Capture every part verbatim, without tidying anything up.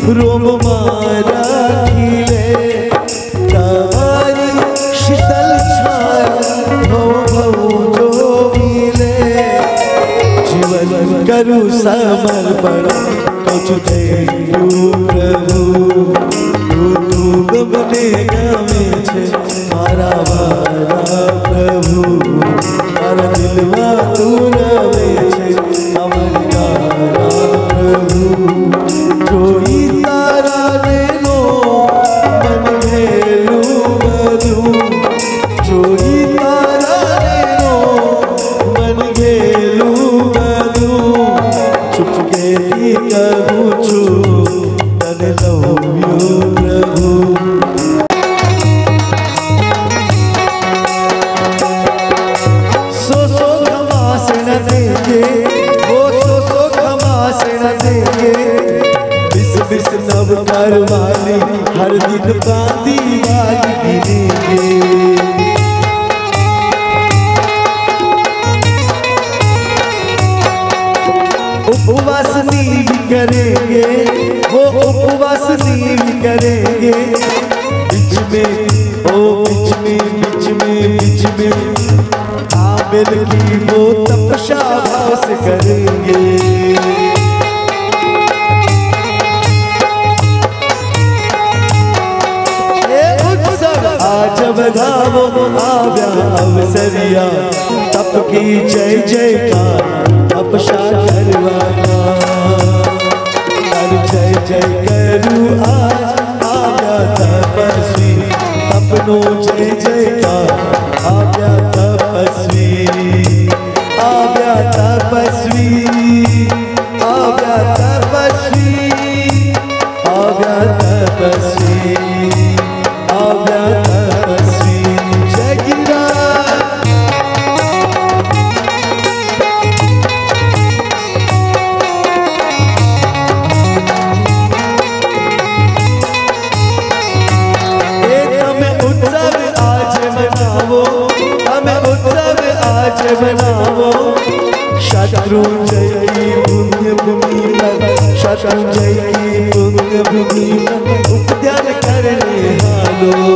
रोम मारा खिले तवारी शीतल छाया भव भव जो मिले जीवन करू समर्पण कछु देऊ प्रभु तू गमने गमे छे मारा वाला प्रभु मारा दिलवा तू रवे छे अमर तारा प्रभु जोई तारा ने नो मन घेलू मधु जोई तारा ने नो मन घेलू मधु चुपके ही कहूँ छु तने लव्यू प्रभु सो सो घमास न देंगे वो सो सो घमास न देंगे बिस बिस नव करवाली हर दिन बांधी वाली गिनेंगे उपवास नींद करेंगे वो उपवास नींद करेंगे बीच में ओ बीच में बीच में बीच में आमिर की वो तपस्या भास करेंगे आज बधावो आव्या अवसरिया तप की जय जयकार तपस्या करवाना हर जय जय करू आज आव्या तपस्वी तपनो जय जयकार आव्या तपस्वी आव्या तपस्वी आव्या तपस्वी आव्या तपस्वी आव्या तपस्वी जय गिरा बनावो शत्रुंजय की पुण्य भूमि पर शत्रुंजय की पुण्य भूमि पर उपध्यान करने हालो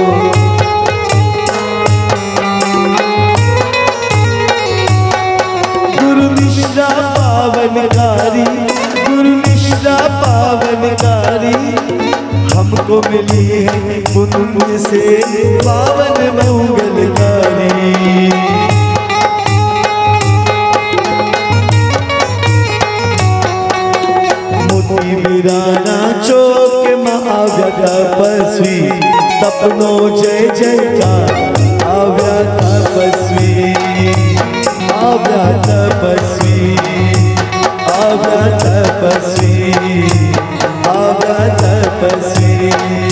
गुरु निष्ठा पावनकारी गुरु निष्ठा पावनकारी हमको मिली है पुण्य से पावन मंगलकारी वीराना चौक महाव्या तपस्वी तपनो जय जयकार आव्या तपस्वी आव्या तपस्वी आव्या तपस्वी आव्या तपस्वी